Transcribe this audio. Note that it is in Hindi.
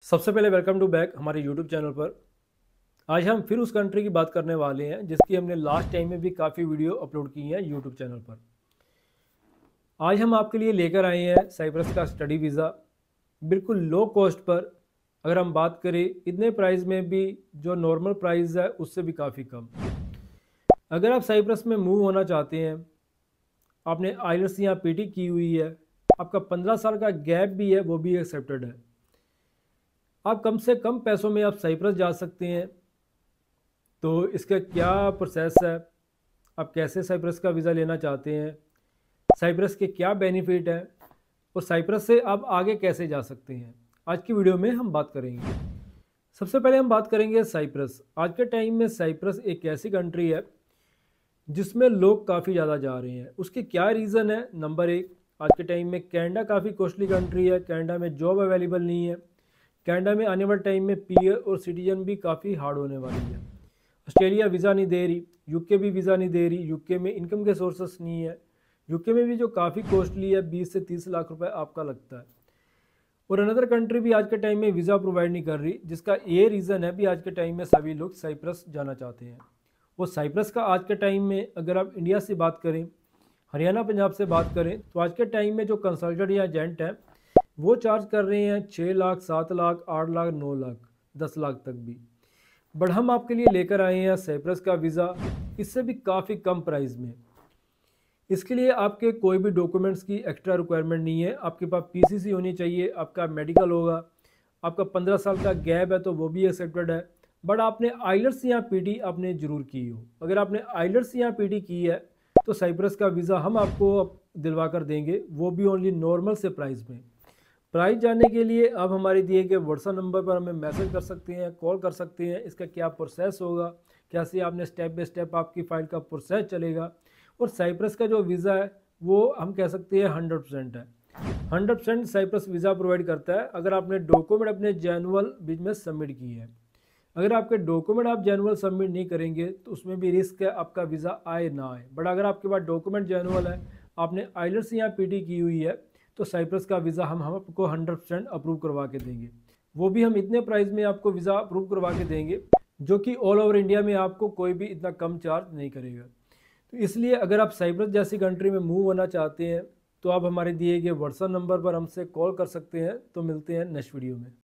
सबसे पहले वेलकम टू बैक हमारे यूट्यूब चैनल पर। आज हम फिर उस कंट्री की बात करने वाले हैं जिसकी हमने लास्ट टाइम में भी काफ़ी वीडियो अपलोड की हैं यूट्यूब चैनल पर। आज हम आपके लिए लेकर आए हैं साइप्रस का स्टडी वीज़ा, बिल्कुल लो कॉस्ट पर। अगर हम बात करें इतने प्राइस में भी जो नॉर्मल प्राइस है उससे भी काफ़ी कम। अगर आप साइप्रस में मूव होना चाहते हैं, आपने आइल्स या पीटी की हुई है, आपका 15 साल का गैप भी है, वो भी एक्सेप्टेड है। आप कम से कम पैसों में आप साइप्रस जा सकते हैं। तो इसका क्या प्रोसेस है, आप कैसे साइप्रस का वीज़ा लेना चाहते हैं, साइप्रस के क्या बेनिफिट है और साइप्रस से आप आगे कैसे जा सकते हैं, आज की वीडियो में हम बात करेंगे। सबसे पहले हम बात करेंगे साइप्रस। आज के टाइम में साइप्रस एक ऐसी कंट्री है जिसमें लोग काफ़ी ज़्यादा जा रहे हैं। उसके क्या रीज़न है? नंबर एक, आज के टाइम में कनाडा काफ़ी कॉस्टली कंट्री है, कनाडा में जॉब अवेलेबल नहीं है, कनाडा में आने वाले टाइम में पीआर और सिटीजन भी काफ़ी हार्ड होने वाली है। ऑस्ट्रेलिया वीज़ा नहीं दे रही, यूके भी वीज़ा नहीं दे रही, यूके में इनकम के सोर्सेस नहीं है, यूके में भी जो काफ़ी कॉस्टली है 20 से 30 लाख रुपए आपका लगता है। और अनदर कंट्री भी आज के टाइम में वीज़ा प्रोवाइड नहीं कर रही, जिसका ये रीज़न है भी आज के टाइम में सभी लोग साइप्रस जाना चाहते हैं। वो साइप्रस का आज के टाइम में अगर आप इंडिया से बात करें, हरियाणा पंजाब से बात करें, तो आज के टाइम में जो कंसल्टेंट या एजेंट हैं वो चार्ज कर रहे हैं 6 लाख, 7 लाख, 8 लाख, 9 लाख, 10 लाख तक भी। बट हम आपके लिए लेकर आए हैं साइप्रस का वीज़ा, इससे भी काफ़ी कम प्राइस में। इसके लिए आपके कोई भी डॉक्यूमेंट्स की एक्स्ट्रा रिक्वायरमेंट नहीं है। आपके पास पीसीसी होनी चाहिए, आपका मेडिकल होगा, आपका 15 साल का गैप है तो वो भी एक्सेप्टेड है। बट आपने आइलट्स या पीटी आपने ज़रूर की हो। अगर आपने आइलट्स या पीटी की है तो साइप्रस का वीज़ा हम आपको दिलवा कर देंगे, वो भी ओनली नॉर्मल से प्राइस में। प्राइस जानने के लिए आप हमारे दिए गए व्हाट्सएप नंबर पर हमें मैसेज कर सकते हैं, कॉल कर सकते हैं। इसका क्या प्रोसेस होगा, कैसे आपने स्टेप बाय स्टेप आपकी फ़ाइल का प्रोसेस चलेगा। और साइप्रस का जो वीज़ा है वो हम कह सकते हैं 100% है। 100% साइप्रस वीज़ा प्रोवाइड करता है अगर आपने डॉक्यूमेंट अपने जेनुअल बिजनेस सबमिट की है। अगर आपके डॉक्यूमेंट आप जेनुअल सबमिट नहीं करेंगे तो उसमें भी रिस्क है आपका वीज़ा आए ना आए। बट अगर आपके पास डॉक्यूमेंट जेनुअल है, आपने आइलट्स या पीटी की हुई है, तो साइप्रस का वीज़ा हम आपको 100% अप्रूव करवा के देंगे। वो भी हम इतने प्राइस में आपको वीज़ा अप्रूव करवा के देंगे जो कि ऑल ओवर इंडिया में आपको कोई भी इतना कम चार्ज नहीं करेगा। तो इसलिए अगर आप साइप्रस जैसी कंट्री में मूव होना चाहते हैं तो आप हमारे दिए गए व्हाट्सएप नंबर पर हमसे कॉल कर सकते हैं। तो मिलते हैं नेक्स्ट वीडियो में।